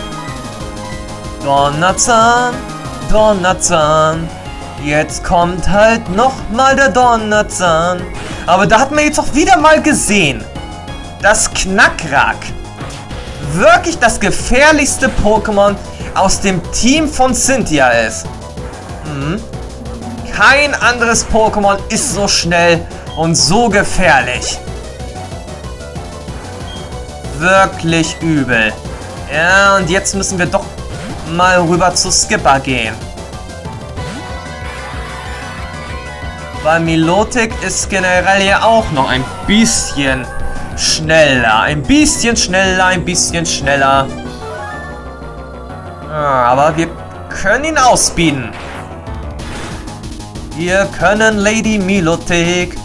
Donnerzahn, Donnerzahn. Jetzt kommt halt nochmal der Donnerzahn. Aber da hat man jetzt auch wieder mal gesehen, dass Knackrack wirklich das gefährlichste Pokémon aus dem Team von Cynthia ist. Kein anderes Pokémon ist so schnell und so gefährlich. Wirklich übel. Ja, und jetzt müssen wir doch mal rüber zu Skipper gehen. Weil Milotic ist generell ja auch noch ein bisschen schneller. Ein bisschen schneller, ein bisschen schneller. Aber wir können ihn ausbieten. Wir können Lady Milotic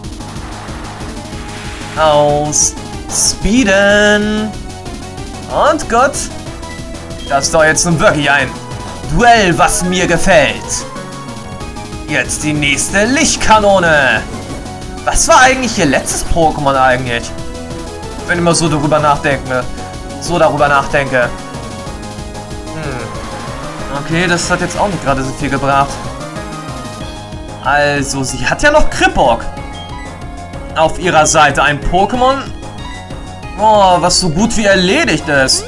ausspeeden. Und gut. Das ist doch jetzt nun wirklich ein Duell, was mir gefällt. Jetzt die nächste Lichtkanone. Was war eigentlich ihr letztes Pokémon eigentlich? Wenn ich mal so darüber nachdenke. Okay, das hat jetzt auch nicht gerade so viel gebracht. Also, sie hat ja noch Krippok auf ihrer Seite. Ein Pokémon, was so gut wie erledigt ist.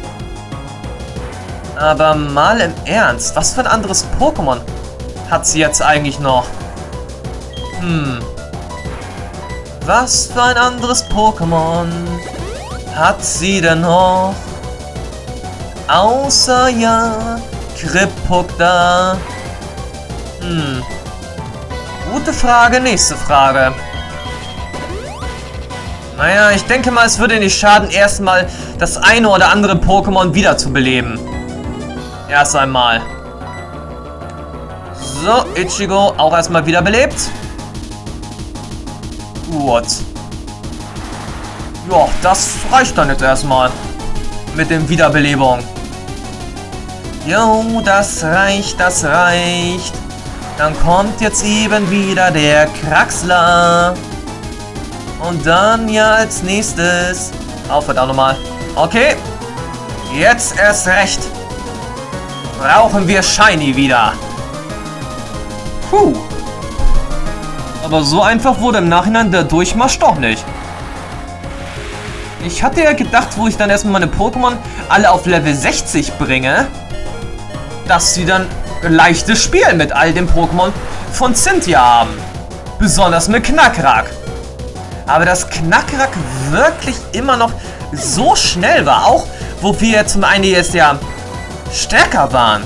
Aber mal im Ernst, was für ein anderes Pokémon hat sie jetzt eigentlich noch? Was für ein anderes Pokémon hat sie denn noch? Außer ja, Krippok da. Gute Frage, nächste Frage. Naja, ich denke mal, es würde nicht schaden, erstmal das eine oder andere Pokémon wiederzubeleben. Erst einmal. So, Ichigo auch erstmal wiederbelebt. Gut. Ja, das reicht dann jetzt erstmal. Mit den Wiederbelebungen. Jo, das reicht, das reicht. Dann kommt jetzt eben wieder der Kraxler. Und dann ja als nächstes. Verdammt nochmal. Okay. Jetzt erst recht. Brauchen wir Shiny wieder. Puh. Aber so einfach wurde im Nachhinein der Durchmarsch doch nicht. Ich hatte ja gedacht, wo ich dann erstmal meine Pokémon alle auf Level 60 bringe, dass sie dann ein leichtes Spiel mit all den Pokémon von Cynthia haben. Besonders mit Knackrack. Aber dass Knackrack wirklich immer noch so schnell war, auch wo wir jetzt um einiges ja stärker waren.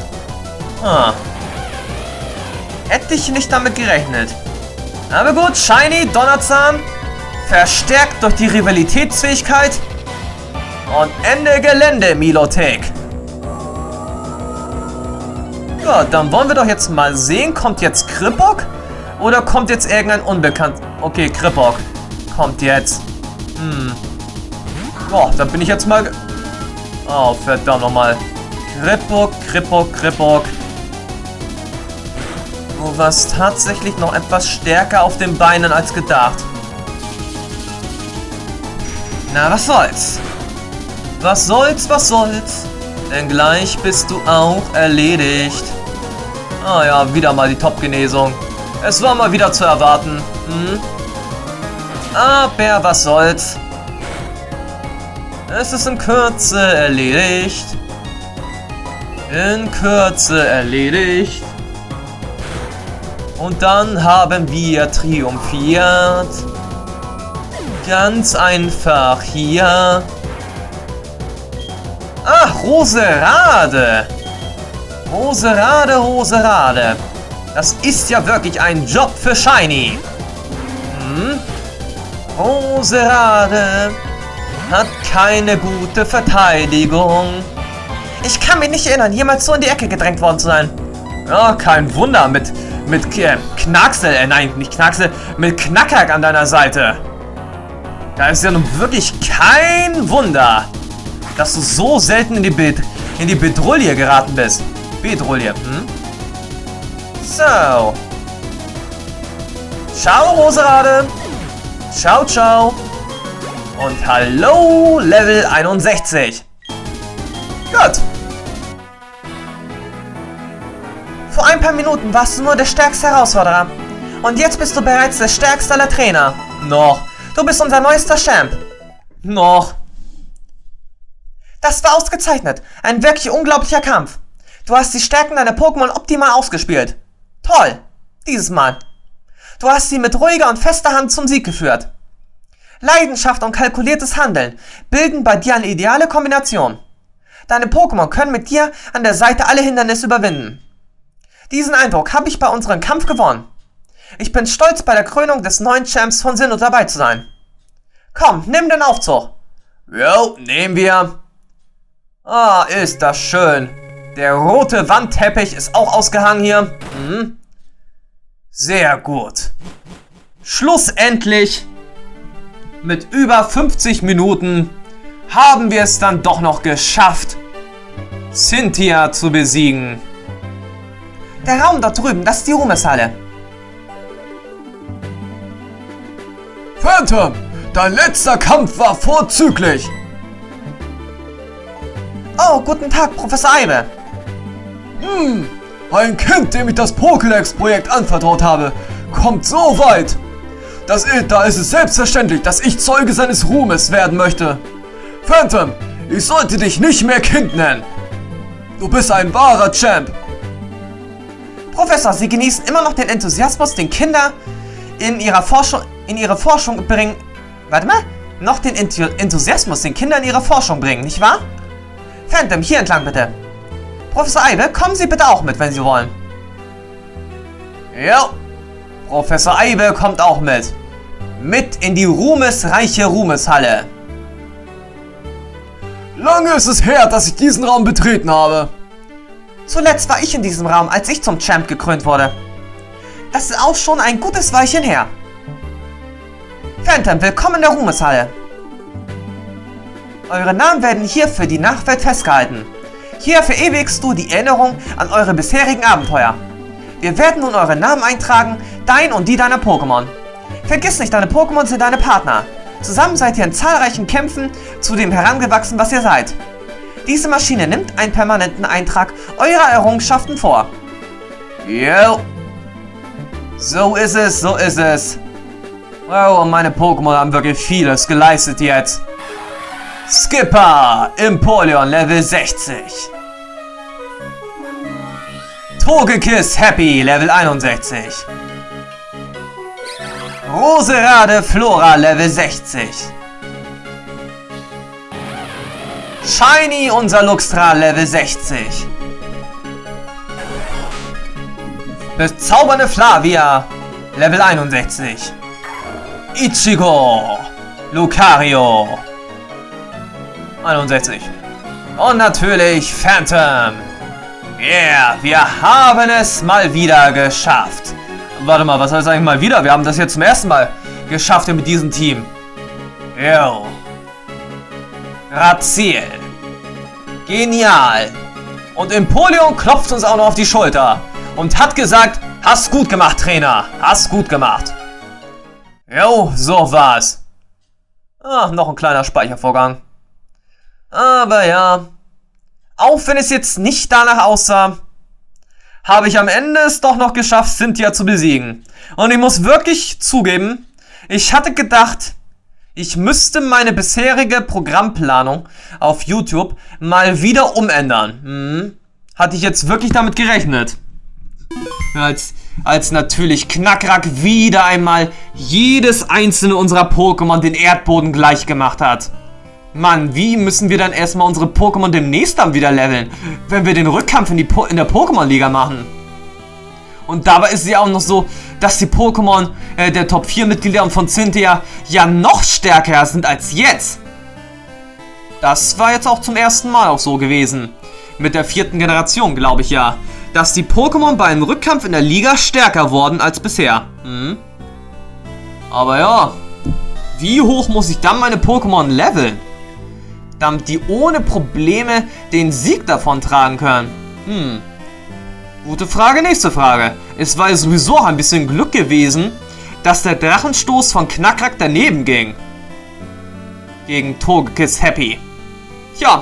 Hätte ich nicht damit gerechnet. Aber gut, Shiny, Donnerzahn, verstärkt durch die Rivalitätsfähigkeit. Und Ende Gelände, Milotic. Ja, dann wollen wir doch jetzt mal sehen, kommt jetzt Krippok oder kommt jetzt irgendein Unbekannt? Okay, Krippok kommt jetzt. Boah, da bin ich jetzt mal... Oh, verdammt nochmal. Krippok. Du warst tatsächlich noch etwas stärker auf den Beinen als gedacht. Na, was soll's? Was soll's? Denn gleich bist du auch erledigt. Ah ja, wieder mal die Top-Genesung. Es war mal wieder zu erwarten. Aber was soll's? Es ist in Kürze erledigt. Und dann haben wir triumphiert. Ganz einfach hier. Ach, Roserade. Roserade. Das ist ja wirklich ein Job für Shiny. Roserade hat keine gute Verteidigung. Ich kann mich nicht erinnern, jemals so in die Ecke gedrängt worden zu sein. Ja, kein Wunder mit Knacksel, nein, nicht Knacksel, mit Knackrack an deiner Seite. Da ist ja nun wirklich kein Wunder, dass du so selten in die Bedrulle geraten bist. Bedrulle, So. Ciao, Roserade. Ciao. Und hallo, Level 61. Gut. Vor ein paar Minuten warst du nur der stärkste Herausforderer. Und jetzt bist du bereits der stärkste aller Trainer. Noch. Du bist unser neuester Champ. Noch. Das war ausgezeichnet. Ein wirklich unglaublicher Kampf. Du hast die Stärken deiner Pokémon optimal ausgespielt. Toll. Dieses Mal. Du hast sie mit ruhiger und fester Hand zum Sieg geführt. Leidenschaft und kalkuliertes Handeln bilden bei dir eine ideale Kombination. Deine Pokémon können mit dir an der Seite alle Hindernisse überwinden. Diesen Eindruck habe ich bei unserem Kampf gewonnen. Ich bin stolz, bei der Krönung des neuen Champs von Sinnoh dabei zu sein. Komm, nimm den Aufzug. Jo, nehmen wir. Ah, ist das schön. Der rote Wandteppich ist auch ausgehangen hier. Sehr gut. Schlussendlich, mit über 50 Minuten, haben wir es dann doch noch geschafft, Cynthia zu besiegen. Der Raum dort drüben, das ist die Ruhmeshalle. Phantom, dein letzter Kampf war vorzüglich. Oh, guten Tag, Professor Eibe. Ein Kind, dem ich das Pokédex-Projekt anvertraut habe, kommt so weit. Da ist es selbstverständlich, dass ich Zeuge seines Ruhmes werden möchte. Phantom, ich sollte dich nicht mehr Kind nennen. Du bist ein wahrer Champ. Professor, Sie genießen immer noch den Enthusiasmus, den Kinder in ihre Forschung bringen. Warte mal, noch den Enthusiasmus, den Kinder in ihre Forschung bringen, nicht wahr? Phantom, hier entlang bitte. Professor Eibe, kommen Sie bitte auch mit, wenn Sie wollen. Ja, Professor Eibe kommt auch mit. Mit in die ruhmesreiche Ruhmeshalle. Lange ist es her, dass ich diesen Raum betreten habe. Zuletzt war ich in diesem Raum, als ich zum Champ gekrönt wurde. Das ist auch schon ein gutes Weilchen her. Phantom, willkommen in der Ruhmeshalle. Eure Namen werden hier für die Nachwelt festgehalten. Hier verewigst du die Erinnerung an eure bisherigen Abenteuer. Wir werden nun eure Namen eintragen, dein und die deiner Pokémon. Vergiss nicht, deine Pokémon sind deine Partner. Zusammen seid ihr in zahlreichen Kämpfen zu dem herangewachsen, was ihr seid. Diese Maschine nimmt einen permanenten Eintrag eurer Errungenschaften vor. Jo. So ist es, so ist es. Wow, und meine Pokémon haben wirklich vieles geleistet jetzt. Skipper, Empoleon, Level 60. Togekiss, Happy, Level 61. Roserade, Flora, Level 60. Shiny, unser Luxtra, Level 60. Bezaubernde Flavia, Level 61. Ichigo, Lucario, 61. Und natürlich Phantom. Yeah, wir haben es mal wieder geschafft. Warte mal, was heißt eigentlich mal wieder? Wir haben das jetzt zum ersten Mal geschafft mit diesem Team. Yo. Raziel. Genial. Und Empoleon klopft uns auch noch auf die Schulter. Und hat gesagt, hast gut gemacht, Trainer. Hast gut gemacht. Jo, so war's. Ach, noch ein kleiner Speichervorgang. Aber ja, auch wenn es jetzt nicht danach aussah, habe ich am Ende es doch noch geschafft, Cynthia zu besiegen. Und ich muss wirklich zugeben, ich hatte gedacht, ich müsste meine bisherige Programmplanung auf YouTube mal wieder umändern. Hatte ich jetzt wirklich damit gerechnet. Als natürlich Knackrack wieder einmal jedes einzelne unserer Pokémon den Erdboden gleich gemacht hat. Mann, wie müssen wir dann erstmal unsere Pokémon demnächst dann wieder leveln, wenn wir den Rückkampf in der Pokémon-Liga machen? Und dabei ist es ja auch noch so, dass die Pokémon der Top 4 Mitglieder von Cynthia ja noch stärker sind als jetzt. Das war jetzt auch zum ersten Mal auch so gewesen. Mit der 4. Generation, glaube ich ja. Dass die Pokémon bei einem Rückkampf in der Liga stärker wurden als bisher. Aber ja, wie hoch muss ich dann meine Pokémon leveln, damit die ohne Probleme den Sieg davon tragen können? Gute Frage, nächste Frage. Es war ja sowieso ein bisschen Glück gewesen, dass der Drachenstoß von Knackrack daneben ging. gegen Togekiss Happy. Tja,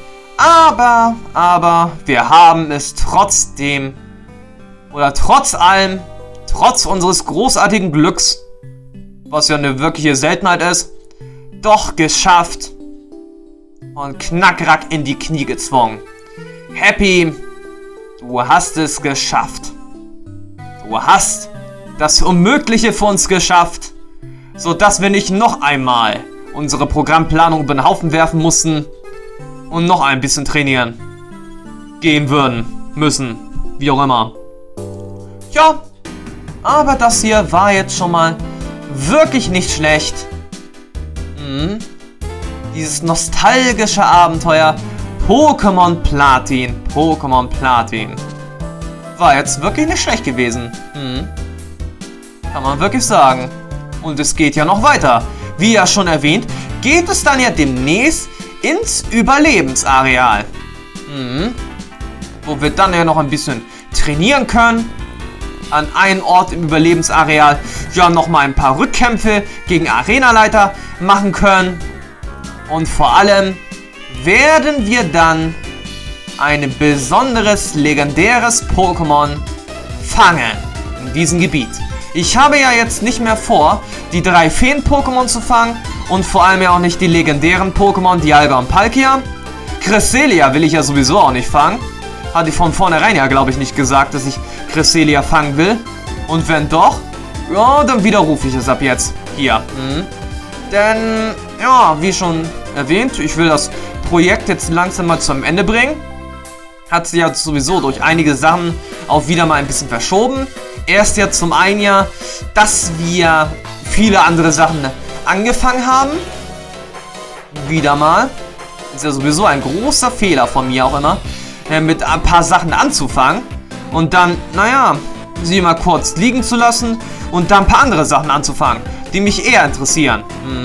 aber wir haben es trotzdem, oder trotz allem, trotz unseres großartigen Glücks, was ja eine wirkliche Seltenheit ist, doch geschafft und Knackrack in die Knie gezwungen. Happy, du hast es geschafft. Du hast das Unmögliche für uns geschafft, sodass wir nicht noch einmal unsere Programmplanung über den Haufen werfen mussten und noch ein bisschen trainieren gehen würden, müssen, wie auch immer. Ja, aber das hier war jetzt schon mal wirklich nicht schlecht. Dieses nostalgische Abenteuer Pokémon Platin. Pokémon Platin. War jetzt wirklich nicht schlecht gewesen. Kann man wirklich sagen. Und es geht ja noch weiter. Wie ja schon erwähnt, geht es dann ja demnächst ins Überlebensareal. Wo wir dann ja noch ein bisschen trainieren können. An einem Ort im Überlebensareal ja nochmal ein paar Rückkämpfe gegen Arenaleiter machen können. Und vor allem werden wir dann ein besonderes, legendäres Pokémon fangen in diesem Gebiet. Ich habe ja jetzt nicht mehr vor, die 3 Feen-Pokémon zu fangen und vor allem ja auch nicht die legendären Pokémon Dialga und Palkia. Cresselia will ich ja sowieso auch nicht fangen. Hatte ich von vornherein ja, glaube ich, nicht gesagt, dass ich Cresselia fangen will. Und wenn doch, ja, dann widerrufe ich es ab jetzt hier. Denn, ja, wie schon erwähnt, ich will das Projekt jetzt langsam mal zum Ende bringen. Hat sich ja sowieso durch einige Sachen auch wieder mal ein bisschen verschoben. Erst ja zum einen ja, dass wir viele andere Sachen angefangen haben. Wieder mal. Ist ja sowieso ein großer Fehler von mir auch immer, mit ein paar Sachen anzufangen und dann, naja, sie mal kurz liegen zu lassen und dann ein paar andere Sachen anzufangen, die mich eher interessieren.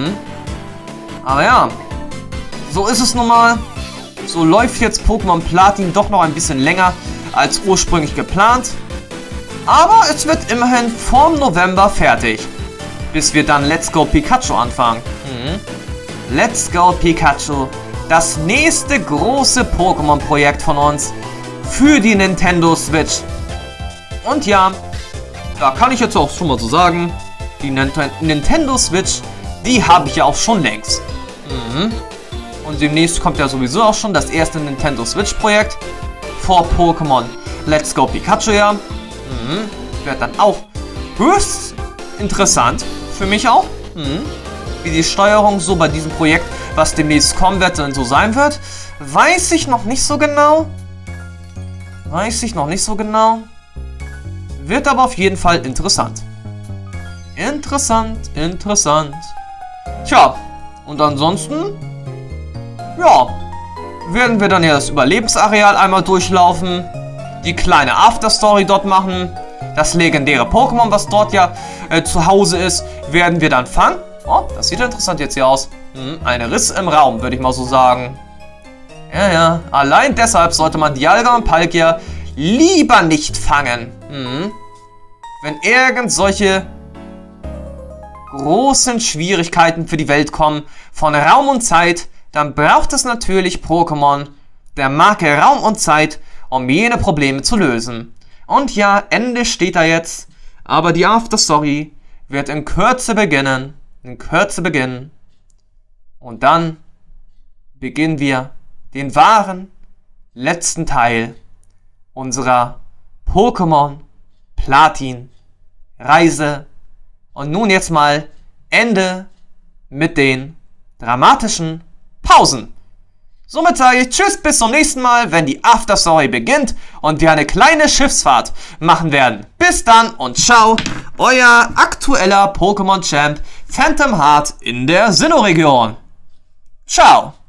Aber ja, so ist es nun mal. So läuft jetzt Pokémon Platin doch noch ein bisschen länger als ursprünglich geplant. Aber es wird immerhin vorm November fertig, bis wir dann Let's Go Pikachu anfangen. Let's Go Pikachu, das nächste große Pokémon-Projekt von uns für die Nintendo Switch. Und ja, da kann ich jetzt auch schon mal so sagen, die Nintendo Switch, die habe ich ja auch schon längst. Und demnächst kommt ja sowieso auch schon das erste Nintendo Switch Projekt vor Pokémon Let's Go Pikachu, ja. Wird dann auch höchst interessant für mich auch. Wie die Steuerung so bei diesem Projekt, was demnächst kommen wird, dann so sein wird, weiß ich noch nicht so genau. Wird aber auf jeden Fall interessant. Interessant. Tja, und ansonsten, ja, werden wir dann ja das Überlebensareal einmal durchlaufen, die kleine Afterstory dort machen, das legendäre Pokémon, was dort ja zu Hause ist, werden wir dann fangen. Oh, das sieht interessant jetzt hier aus. Ein Riss im Raum, würde ich mal so sagen. Ja, allein deshalb sollte man Dialga und Palkia lieber nicht fangen. Wenn irgend solche großen Schwierigkeiten für die Welt kommen, von Raum und Zeit, dann braucht es natürlich Pokémon der Marke Raum und Zeit, um jene Probleme zu lösen. Und ja, Ende steht da jetzt, aber die Afterstory wird in Kürze beginnen. Und dann beginnen wir den wahren letzten Teil unserer Pokémon Platin Reise. Und nun jetzt mal Ende mit den dramatischen Pausen. Somit sage ich Tschüss, bis zum nächsten Mal, wenn die Afterstory beginnt und wir eine kleine Schiffsfahrt machen werden. Bis dann und ciao, euer aktueller Pokémon-Champ Phantom Heart in der Sinnoh-Region. Ciao.